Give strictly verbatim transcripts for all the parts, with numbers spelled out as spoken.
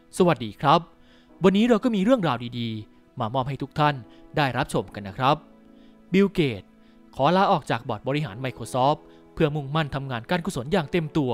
สวัสดีครับวันนี้เราก็มีเรื่องราวดีๆมามอบให้ทุกท่านได้รับชมกันนะครับบิล เกตส์ขอลาออกจากบอร์ดบริหาร Microsoft เพื่อมุ่งมั่นทำงานการกุศลอย่างเต็มตัว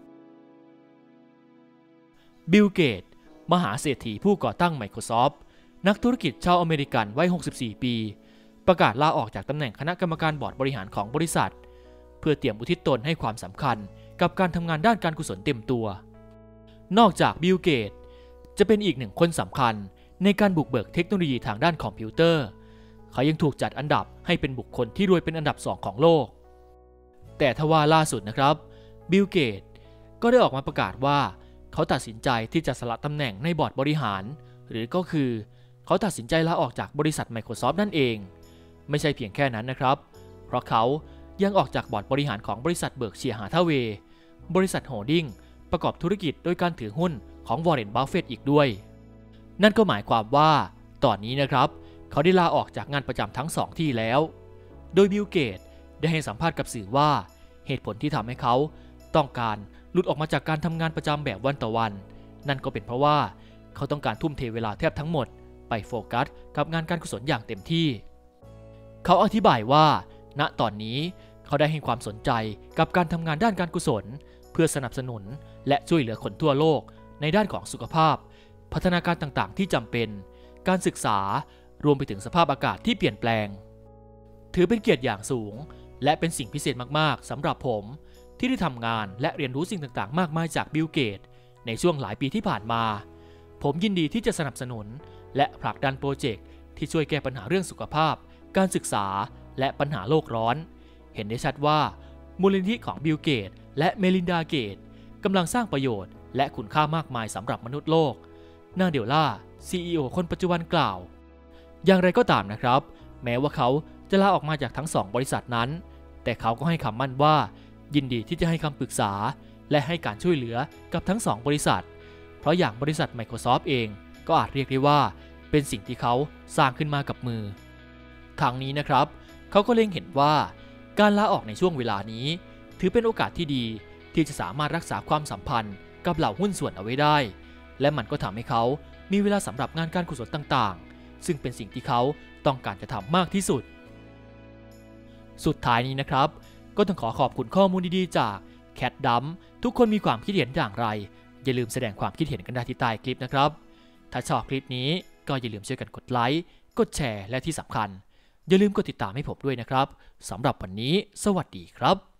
บิล เกตส์มหาเศรษฐีผู้ก่อตั้ง Microsoft นักธุรกิจชาวอเมริกันวัยหกสิบสี่ปีประกาศลาออกจากตำแหน่งคณะกรรมการบอร์ดบริหารของบริษัทเพื่อเตรียมอุทิศตนให้ความสำคัญกับการทำงานด้านการกุศลเต็มตัวนอกจากบิล เกตส์จะเป็นอีกหนึ่งคนสำคัญในการบุกเบิกเทคโนโลยีทางด้านคอมพิวเตอร์เขายังถูกจัดอันดับให้เป็นบุคคลที่รวยเป็นอันดับสองของโลกแต่ทว่าล่าสุดนะครับบิล เกตส์ก็ได้ออกมาประกาศว่าเขาตัดสินใจที่จะสละตำแหน่งในบอร์ดบริหารหรือก็คือเขาตัดสินใจลาออกจากบริษัท Microsoft นั่นเองไม่ใช่เพียงแค่นั้นนะครับเพราะเขายังออกจากบอร์ดบริหารของบริษัทเบิร์กเชียร์ฮาทาเวย์บริษัทโฮลดิ้งประกอบธุรกิจโดยการถือหุ้นของวอร์เรน บัฟเฟตต์อีกด้วยนั่นก็หมายความว่าตอนนี้นะครับเขาได้ลาออกจากงานประจำทั้งสองที่แล้วโดยบิล เกตส์ได้ให้สัมภาษณ์กับสื่อว่าเหตุผลที่ทำให้เขาต้องการหลุดออกมาจากการทำงานประจำแบบวันต่อวันนั่นก็เป็นเพราะว่าเขาต้องการทุ่มเทเวลาแทบทั้งหมดไปโฟกัสกับงานการกุศลอย่างเต็มที่เขาอธิบายว่าณตอนนี้เขาได้ให้ความสนใจกับการทำงานด้านการกุศลเพื่อสนับสนุนและช่วยเหลือคนทั่วโลกในด้านของสุขภาพพัฒนาการต่างๆที่จำเป็นการศึกษารวมไปถึงสภาพอากาศที่เปลี่ยนแปลงถือเป็นเกียรติอย่างสูงและเป็นสิ่งพิเศษมากๆสำหรับผมที่ได้ทำงานและเรียนรู้สิ่งต่างๆมากมายจากบิล เกตส์ในช่วงหลายปีที่ผ่านมาผมยินดีที่จะสนับสนุนและผลักดันโปรเจกต์ที่ช่วยแก้ปัญหาเรื่องสุขภาพการศึกษาและปัญหาโลกร้อนเห็นได้ชัดว่ามูลนิธิของบิล เกตส์และเมลินดา เกตส์กำลังสร้างประโยชน์และคุณค่ามากมายสำหรับมนุษย์โลกนางเดลล่า ซี อี โอ คนปัจจุบันกล่าวอย่างไรก็ตามนะครับแม้ว่าเขาจะลาออกมาจากทั้งสองบริษัทนั้นแต่เขาก็ให้คำมั่นว่ายินดีที่จะให้คำปรึกษาและให้การช่วยเหลือกับทั้งสองบริษัทเพราะอย่างบริษัท Microsoft เองก็อาจเรียกได้ว่าเป็นสิ่งที่เขาสร้างขึ้นมากับมือทางนี้นะครับเขาก็เล็งเห็นว่าการลาออกในช่วงเวลานี้ถือเป็นโอกาสที่ดีที่จะสามารถรักษาความสัมพันธ์กับเหล่าหุ้นส่วนเอาไว้ได้และมันก็ทำให้เขามีเวลาสำหรับงานการกุศลต่างๆซึ่งเป็นสิ่งที่เขาต้องการจะทำมากที่สุดสุดท้ายนี้นะครับก็ต้องขอขอบคุณข้อมูลดีๆจาก แคท ดัมป์ ทุกคนมีความคิดเห็นอย่างไรอย่าลืมแสดงความคิดเห็นกันได้ที่ใต้คลิปนะครับถ้าชอบคลิปนี้ก็อย่าลืมช่วยกันกดไลค์กดแชร์และที่สำคัญอย่าลืมกดติดตามให้ผมด้วยนะครับสำหรับวันนี้สวัสดีครับ